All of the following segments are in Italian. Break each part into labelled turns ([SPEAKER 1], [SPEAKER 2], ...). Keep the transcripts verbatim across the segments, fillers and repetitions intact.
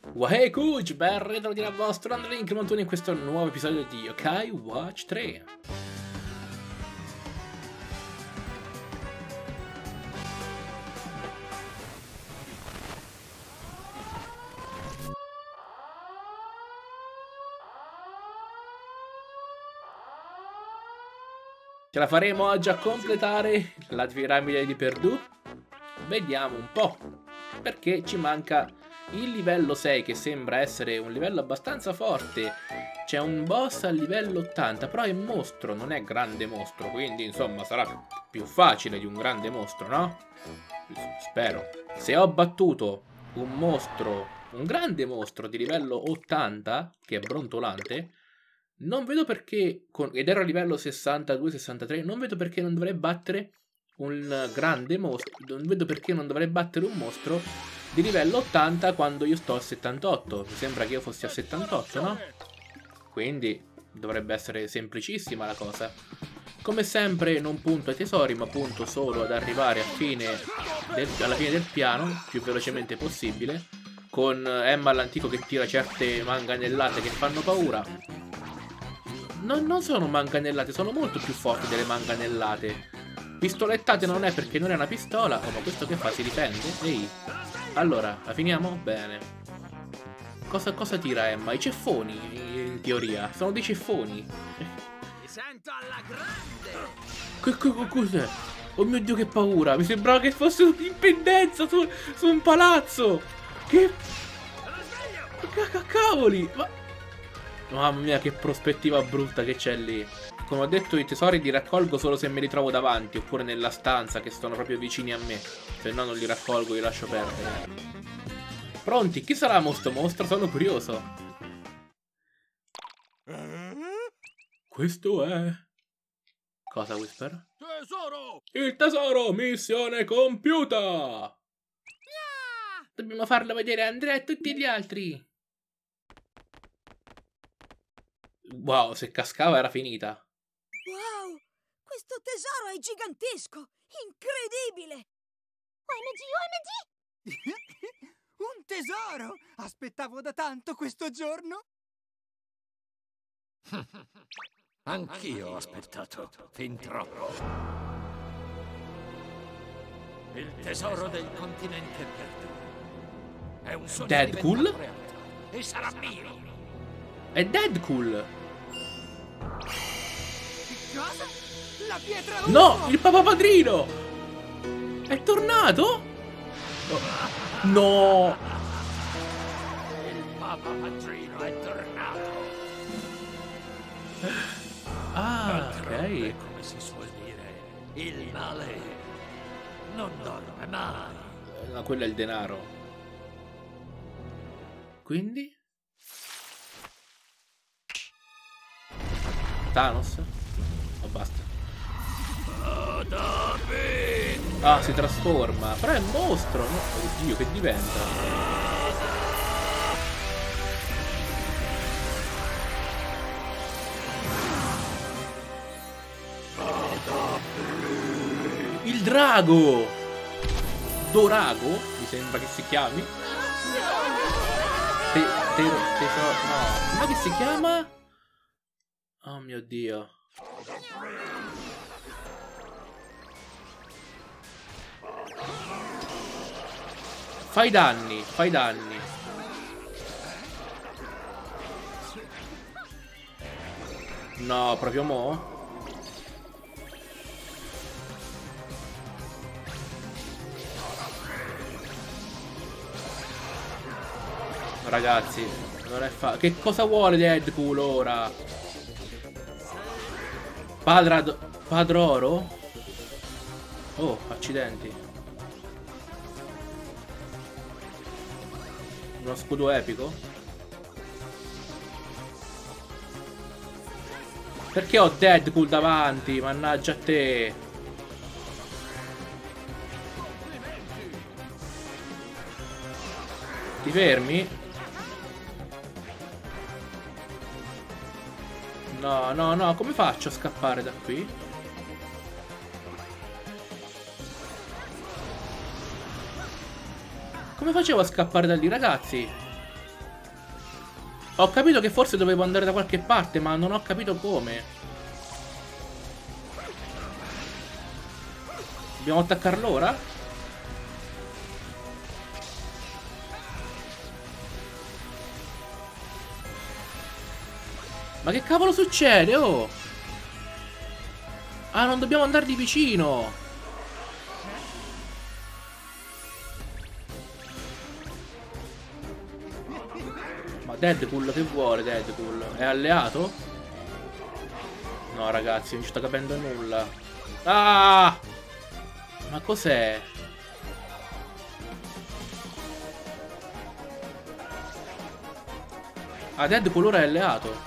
[SPEAKER 1] Wahey Kuj, ben ritrovati dal vostro Andrelink Montoni in questo nuovo episodio di Yokai Watch tre. Ce la faremo oggi a completare la piramide di Perdue? Vediamo un po', perché ci manca il livello sei, che sembra essere un livello abbastanza forte. C'è un boss al livello ottanta, però è mostro, non è grande mostro, quindi insomma sarà più facile di un grande mostro, no? Spero. Se ho battuto un mostro, un grande mostro di livello ottanta, che è brontolante, non vedo perché, con, ed ero a livello sessantadue sessantatré, non vedo perché non dovrei battere un grande mostro, non vedo perché non dovrei battere un mostro di livello ottanta quando io sto a settantotto. Mi sembra che io fossi a settantotto, no? Quindi dovrebbe essere semplicissima la cosa. Come sempre non punto ai tesori, ma punto solo ad arrivare a fine del, alla fine del piano, più velocemente possibile, con Emma all'antico che tira certe manganellate che fanno paura. Non, non sono manganellate, sono molto più forti delle manganellate. Pistolettate non è, perché non è una pistola. Oh, ma questo che fa? Si difende? Ehi. Allora, la finiamo? Bene. Cosa, cosa tira Emma? I ceffoni, in teoria. Sono dei ceffoni.
[SPEAKER 2] Mi sento alla grande.
[SPEAKER 1] Che, che cos'è? Oh mio Dio, che paura. Mi sembrava che fosse in pendenza su, su un palazzo. Che... che cavoli. Ma... Mamma mia, che prospettiva brutta che c'è lì. Come ho detto, i tesori li raccolgo solo se me li trovo davanti, oppure nella stanza, che sono proprio vicini a me. Se no non li raccolgo, li lascio perdere. Pronti? Chi sarà questo mostro? Sono curioso. Questo è... Cosa, Whisper?
[SPEAKER 2] Tesoro!
[SPEAKER 1] Il tesoro! Missione compiuta! Dobbiamo farlo vedere a Andrea e a tutti gli altri. Wow, se cascava era finita.
[SPEAKER 3] Wow! Questo tesoro è gigantesco! Incredibile! O M G, O M G!
[SPEAKER 2] Un tesoro! Aspettavo da tanto questo giorno!
[SPEAKER 4] Anch'io ho aspettato fin troppo. Il tesoro del continente perduto. È un sogno
[SPEAKER 1] Deadpool?
[SPEAKER 4] diventato realtà e sarà mio.
[SPEAKER 1] È Deadpool!
[SPEAKER 2] Cosa? La pietra
[SPEAKER 1] No!
[SPEAKER 2] uno!
[SPEAKER 1] Il papà padrino! È tornato? No!
[SPEAKER 4] Il Papa Padrino è tornato.
[SPEAKER 1] Ah,
[SPEAKER 4] D'altronde,
[SPEAKER 1] ok.
[SPEAKER 4] come si suol dire, il male non dorme mai.
[SPEAKER 1] No, quello è il denaro. Quindi? Thanos? O basta? Ah, si trasforma. Però è un mostro, no? Oddio, che diventa? Il drago! Dorago? Mi sembra che si chiami. Te, te, tesoro, no. Ma che si chiama? Oh mio Dio. Fai danni, fai danni. No, proprio mo'? Ragazzi, non è fa... Che cosa vuole Deadpool ora? Padrad... Padroro? Oh, accidenti. Uno scudo epico? Perché ho Deadpool davanti? Mannaggia a te. Ti fermi? No, no, no, come faccio a scappare da qui? Come facevo a scappare da lì, ragazzi? Ho capito che forse dovevo andare da qualche parte, ma non ho capito come. Dobbiamo attaccarlo ora? Ma che cavolo succede, oh? Ah, non dobbiamo andargli vicino. Ma Deadpool che vuole Deadpool? È alleato? No ragazzi, non ci sto capendo nulla. Ah! Ma cos'è? Ah, Deadpool ora è alleato.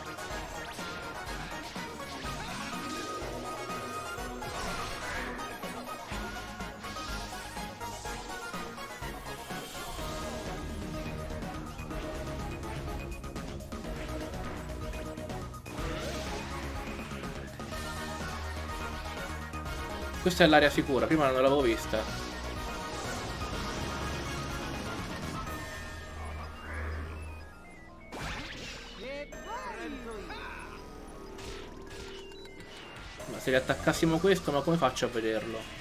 [SPEAKER 1] Questa è l'area sicura, prima non l'avevo vista. Ma se riattaccassimo questo, ma come faccio a vederlo?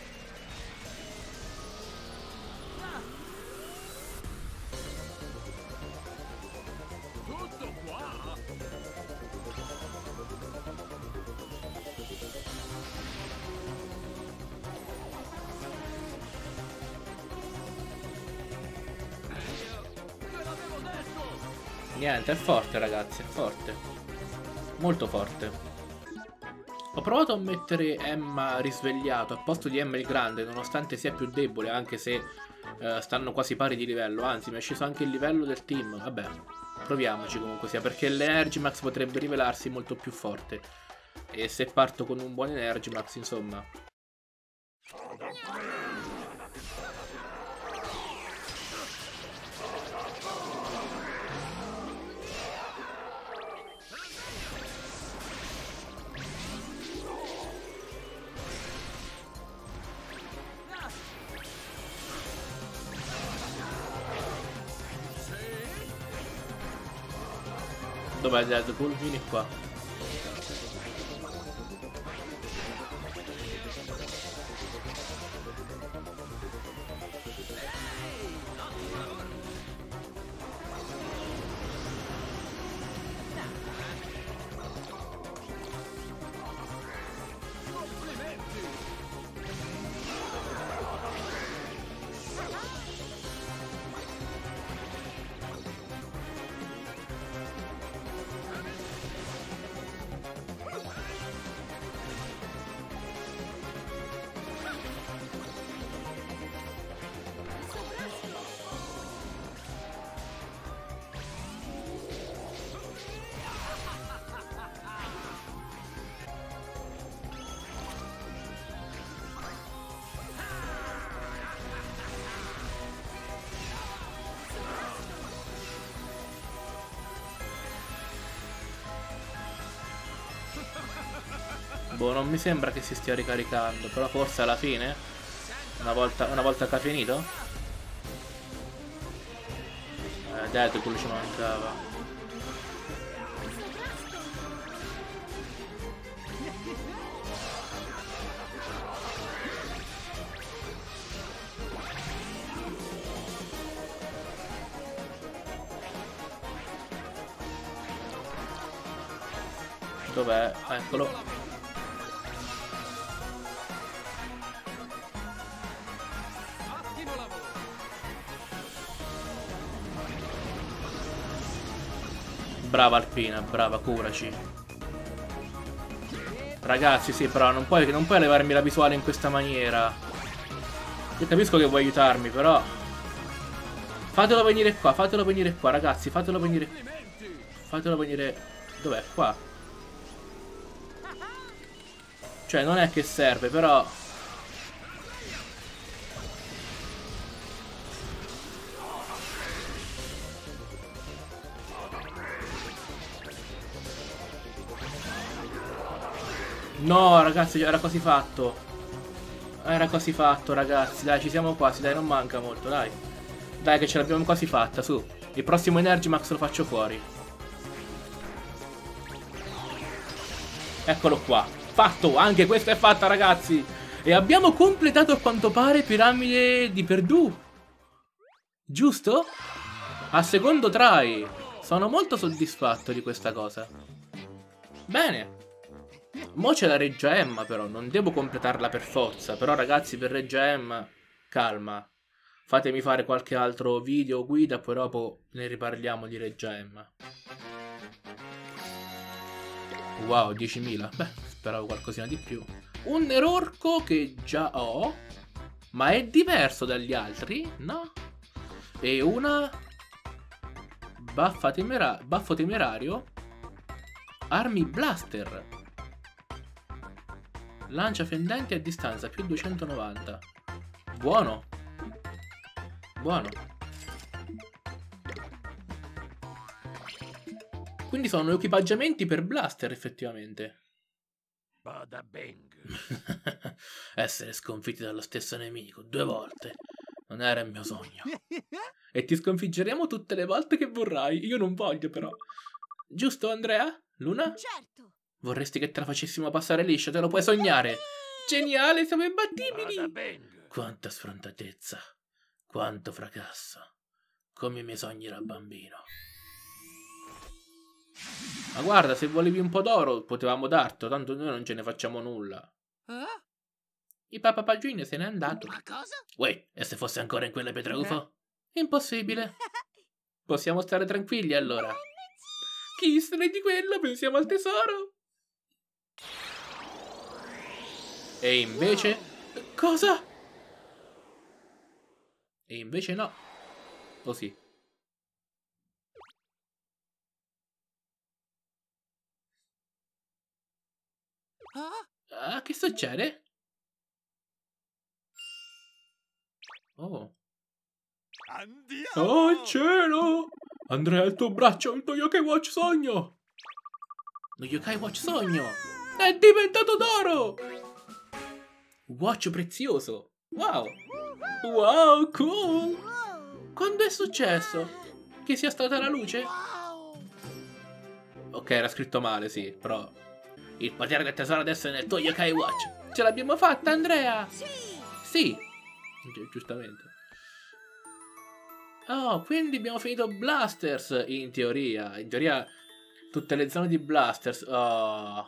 [SPEAKER 1] Niente, è forte ragazzi, è forte. Molto forte. Ho provato a mettere Emma risvegliato al posto di Emma il grande, nonostante sia più debole, anche se eh, stanno quasi pari di livello. Anzi, mi è sceso anche il livello del team. Vabbè, proviamoci comunque sia, perché l'Energimax potrebbe rivelarsi molto più forte. E se parto con un buon Energimax, insomma... Dov'è Deadpool? Vieni qua. Boh, non mi sembra che si stia ricaricando, però forse alla fine? Una volta, una volta che ha finito? Eh, Deadpool ci mancava. Dov'è? Eccolo. Brava Alpina, brava, curaci. Ragazzi, sì, però non puoi, non puoi levarmi la visuale in questa maniera. Io capisco che vuoi aiutarmi, però fatelo venire qua, fatelo venire qua, ragazzi, fatelo venire. Fatelo venire. Dov'è? Qua. Cioè, non è che serve, però. No, ragazzi, era quasi fatto. Era quasi fatto, ragazzi. Dai, ci siamo quasi. Dai, non manca molto, dai. Dai, che ce l'abbiamo quasi fatta, su. Il prossimo Energimax lo faccio fuori. Eccolo qua. Fatto, anche questa è fatta, ragazzi. E abbiamo completato a quanto pare Piramide di Perdù. Giusto? A secondo try. Sono molto soddisfatto di questa cosa. Bene. Mo' c'è la Reggia Emma però, non devo completarla per forza. Però ragazzi, per Reggia Emma, calma. Fatemi fare qualche altro video guida, poi dopo ne riparliamo di Reggia Emma. Wow, diecimila. Beh, speravo qualcosina di più. Un Nerorco che già ho, ma è diverso dagli altri, no? E una Baffa temera... Baffo temerario. Armi Blaster. Lancia fendenti a distanza più duecentonovanta. Buono. Buono. Quindi sono equipaggiamenti per Blaster effettivamente.
[SPEAKER 4] Bada bang.
[SPEAKER 1] Essere sconfitti dallo stesso nemico due volte non era il mio sogno. E ti sconfiggeremo tutte le volte che vorrai. Io non voglio però. Giusto Andrea? Luna?
[SPEAKER 3] Certo.
[SPEAKER 1] Vorresti che te la facessimo passare liscia? Te lo puoi sognare. Geniale, siamo imbattibili.
[SPEAKER 4] Bada bang.
[SPEAKER 1] Quanta sfrontatezza. Quanto fracasso. Come i miei sogni da bambino. Ma guarda, se volevi un po' d'oro potevamo dartelo, tanto noi non ce ne facciamo nulla.
[SPEAKER 2] Eh?
[SPEAKER 1] Il papapagino se n'è andato.
[SPEAKER 2] Ma cosa?
[SPEAKER 1] Uè, e se fosse ancora in quelle pietre U F O? Impossibile. Possiamo stare tranquilli allora. Chi se ne di quello? Pensiamo al tesoro. E invece... Cosa? E invece no. O sì.
[SPEAKER 2] Ah?
[SPEAKER 1] Ah, che succede? Oh.
[SPEAKER 2] Andiamo!
[SPEAKER 1] Oh cielo! Andrea, il tuo braccio, il tuo Yokai Watch sogno! Lo Yokai Watch sogno! È diventato d'oro! Watch prezioso! Wow! Wow, cool!
[SPEAKER 3] Wow.
[SPEAKER 1] Quando è successo? Che sia stata la luce?
[SPEAKER 2] Wow!
[SPEAKER 1] Ok, era scritto male, sì, però... Il potere del tesoro adesso è nel tuo Yokai Watch! Ce l'abbiamo fatta, Andrea!
[SPEAKER 3] Sì.
[SPEAKER 1] Sì! Gi- giustamente. Oh, quindi abbiamo finito Blasters, in teoria. In teoria, tutte le zone di Blasters. Oh.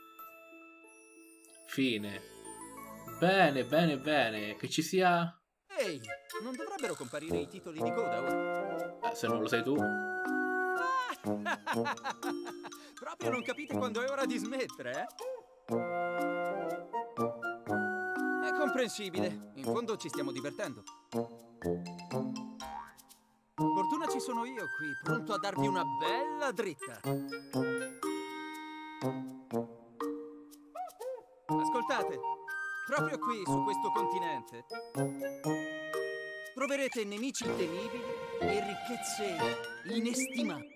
[SPEAKER 1] Fine. Bene, bene, bene. Che ci sia...
[SPEAKER 2] Ehi, non dovrebbero comparire i titoli di coda ora?
[SPEAKER 1] Eh, se non lo sai tu.
[SPEAKER 2] Proprio non capite quando è ora di smettere, eh? È comprensibile. In fondo ci stiamo divertendo. Fortuna ci sono io qui, pronto a darvi una bella dritta. Ascoltate, proprio qui, su questo continente, troverete nemici temibili e ricchezze inestimabili.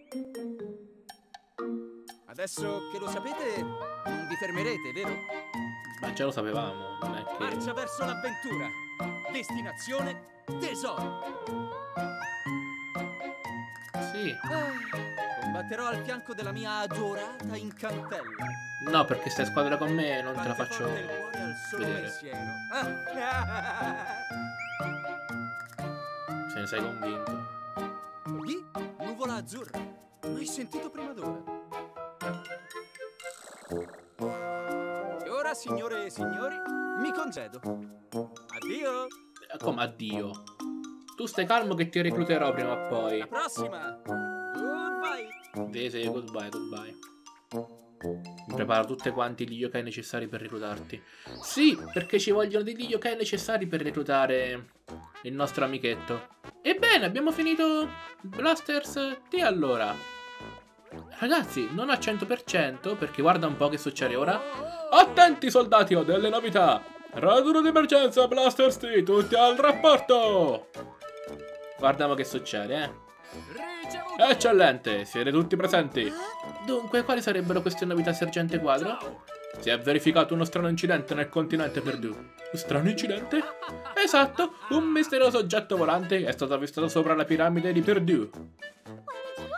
[SPEAKER 2] Adesso che lo sapete, non vi fermerete, vero?
[SPEAKER 1] Ma già lo sapevamo, non è che...
[SPEAKER 2] Marcia verso l'avventura. Destinazione tesoro.
[SPEAKER 1] Sì.
[SPEAKER 2] Ah, combatterò al fianco della mia adorata incantella.
[SPEAKER 1] No, perché stai a squadra con me non te la
[SPEAKER 2] Quante
[SPEAKER 1] faccio
[SPEAKER 2] volte il cuore al solo
[SPEAKER 1] vedere.
[SPEAKER 2] pensiero. Ah.
[SPEAKER 1] Se ne sei convinto.
[SPEAKER 2] Di nuvola azzurra. Mai sentito prima d'ora. E ora, signore e signori, mi concedo. Addio.
[SPEAKER 1] Eh, Come addio? Tu stai calmo che ti recluterò prima o poi.
[SPEAKER 2] Alla prossima. Goodbye.
[SPEAKER 1] Sì, sì, goodbye, goodbye. Mi preparo tutti quanti gli yokai necessari per reclutarti. Sì, perché ci vogliono degli yokai necessari per reclutare il nostro amichetto. Ebbene, abbiamo finito Blasters T allora. Ragazzi, non al cento per cento, perché guarda un po' che succede ora. Attenti soldati, ho delle novità. Raduno d'emergenza Blasters T, tutti al rapporto. Guardiamo che succede, eh.
[SPEAKER 2] Ricevuto.
[SPEAKER 1] Eccellente, siete tutti presenti. Dunque, quali sarebbero queste novità, sergente Quadro? Si è verificato uno strano incidente nel continente Perdù. Strano incidente? Esatto, un misterioso oggetto volante è stato avvistato sopra la piramide di Perdù.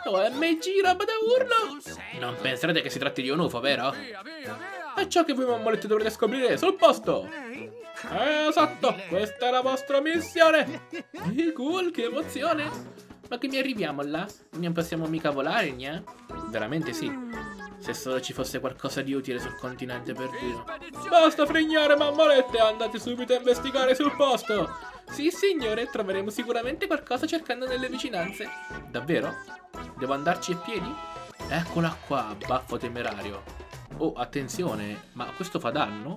[SPEAKER 1] O M G, roba da urlo! Non penserete che si tratti di un U F O, vero? È ciò che voi mammoletti dovrete scoprire sul posto! Eh, esatto, questa è la vostra missione! Eh, cool, che emozione! Ma che mi arriviamo là? Non possiamo mica volare, gnà? Veramente sì. Se solo ci fosse qualcosa di utile sul continente perduto. Basta frignare, mammolette, andate subito a investigare sul posto! Sì, signore, troveremo sicuramente qualcosa cercando nelle vicinanze. Davvero? Devo andarci a piedi? Eccola qua, baffo temerario. Oh, attenzione, ma questo fa danno?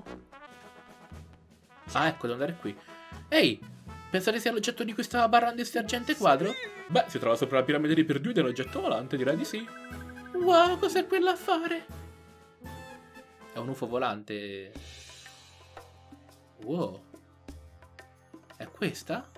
[SPEAKER 1] Ah, ecco, devo andare qui. Ehi, pensate sia l'oggetto di cui stava parlando il sergente Quadro? Beh, si trova sopra la piramide di Perdu dell'oggetto volante, direi di sì. Wow, cos'è quell'affare? È un U F O volante. Wow. È questa?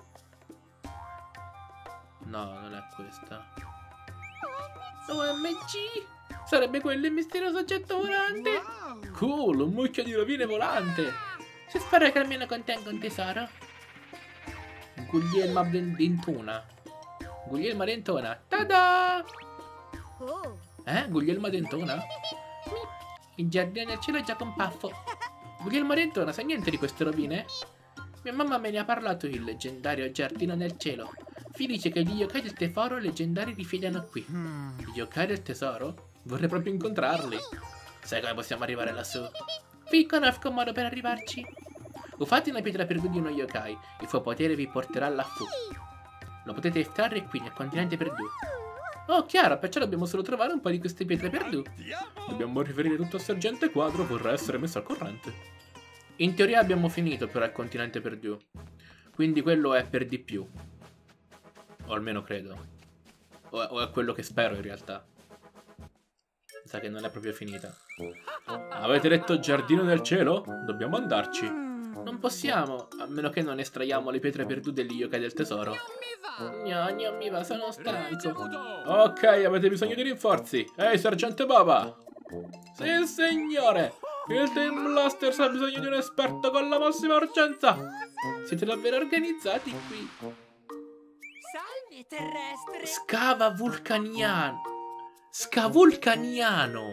[SPEAKER 1] No, non è questa. O M G! Sarebbe quello il misterioso oggetto volante? Cool, un mucchio di rovine volante! Si spera che almeno contenga un tesoro. Guglielma Dentona. Guglielma Dentona. Tada!
[SPEAKER 3] Oh.
[SPEAKER 1] Eh? Guglielma Dentona? Il giardino del cielo è già con paffo. Guglielma Dentona, sai niente di queste rovine? Mia mamma me ne ha parlato, il leggendario giardino nel cielo. Vi dice che gli yokai del tesoro leggendari rifiedono qui. Gli yokai del tesoro? Vorrei proprio incontrarli. Sai come possiamo arrivare lassù? Vi conosco un modo per arrivarci. Ufate una pietra Perdu di uno yokai. Il suo potere vi porterà lassù. Lo potete estrarre qui nel continente Perdu. Oh, chiaro, perciò dobbiamo solo trovare un po' di queste pietre Perdu. Dobbiamo riferire tutto al sergente Quadro, vorrà essere messo al corrente. In teoria abbiamo finito però il continente Perdu. Quindi quello è per di più. O almeno credo. O, o è quello che spero in realtà. Mi sa che non è proprio finita. Avete detto giardino del cielo? Dobbiamo andarci. Non possiamo, a meno che non estraiamo le pietre Perdu degli yokai del tesoro. No, non mi va, sono stanco. Ok, avete bisogno di rinforzi. Ehi, sergente Baba! Sì, signore! Il Team Blasters ha bisogno di un esperto con la massima urgenza! Siete davvero organizzati qui?
[SPEAKER 5] Salve, terrestre!
[SPEAKER 1] Scava vulcaniano! Scavulcaniano!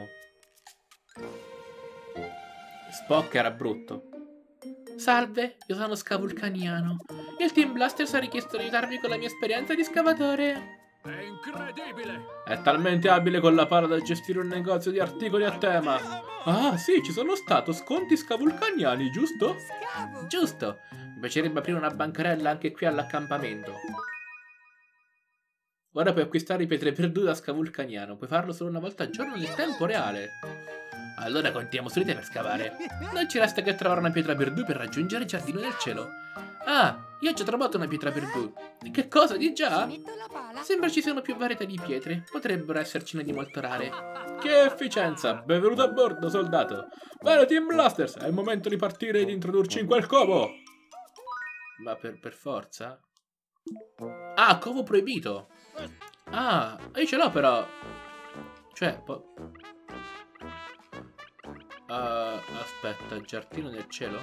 [SPEAKER 1] Spock era brutto. Salve, io sono Scavulcaniano. Il Team Blasters ha richiesto di aiutarvi con la mia esperienza di scavatore.
[SPEAKER 4] È incredibile!
[SPEAKER 1] È talmente abile con la pala da gestire un negozio di articoli a tema. Ah, sì, ci sono stato sconti scavulcaniani, giusto?
[SPEAKER 5] Scavo!
[SPEAKER 1] Giusto. Mi piacerebbe aprire una bancarella anche qui all'accampamento. Ora puoi acquistare i pietre Perdu da Scavulcaniano. Puoi farlo solo una volta al giorno nel tempo reale. Allora contiamo su di te per scavare. Non ci resta che trovare una pietra Perdu per raggiungere il giardino del cielo. Ah, io ho già trovato una pietra Perdu. Che cosa, di già?
[SPEAKER 5] Metto la pala.
[SPEAKER 1] Sembra ci siano più varietà di pietre. Potrebbero essercene di molto rare. Che efficienza! Benvenuto a bordo, soldato. Bene, Team Blasters, è il momento di partire e di introdurci in quel covo. Ma per, per forza? Ah, covo proibito. Ah, io ce l'ho però. Cioè, po... Uh, aspetta, giardino del cielo?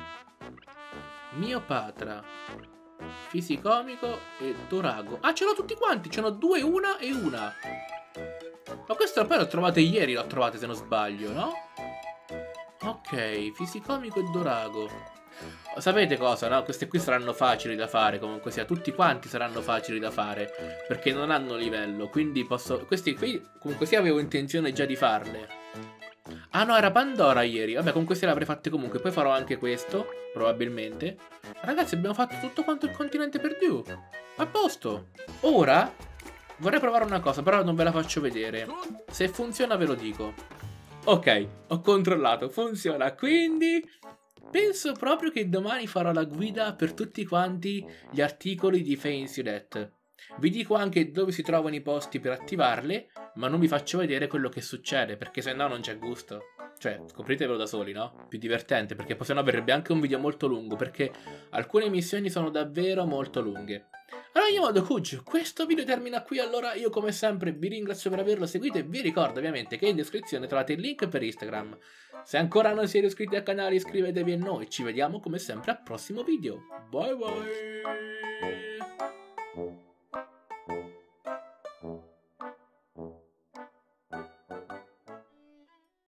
[SPEAKER 1] Miopatra, Fisicomico e Dorago. Ah, ce l'ho tutti quanti, ce n'ho due, una e una. Ma questo poi l'ho trovato ieri, l'ho trovato se non sbaglio, no? Ok, Fisicomico e Dorago. Sapete cosa, no? Queste qui saranno facili da fare, comunque sia. Tutti quanti saranno facili da fare, perché non hanno livello, quindi posso... Questi qui, comunque sia, avevo intenzione già di farle. Ah no, era Pandora ieri. Vabbè, con queste le avrei fatte comunque. Poi farò anche questo, probabilmente. Ragazzi, abbiamo fatto tutto quanto il continente Perdu. A posto. Ora vorrei provare una cosa, però non ve la faccio vedere. Se funziona ve lo dico. Ok, ho controllato, funziona. Quindi penso proprio che domani farò la guida per tutti quanti gli articoli di Fancy Death. Vi dico anche dove si trovano i posti per attivarle, ma non vi faccio vedere quello che succede, perché sennò non c'è gusto. Cioè, scopritevelo da soli, no? Più divertente, perché poi sennò verrebbe anche un video molto lungo, perché alcune missioni sono davvero molto lunghe. Allora, io modo Kuj, questo video termina qui, allora io come sempre vi ringrazio per averlo seguito e vi ricordo ovviamente che in descrizione trovate il link per Instagram. Se ancora non siete iscritti al canale iscrivetevi a noi, ci vediamo come sempre al prossimo video. Bye bye!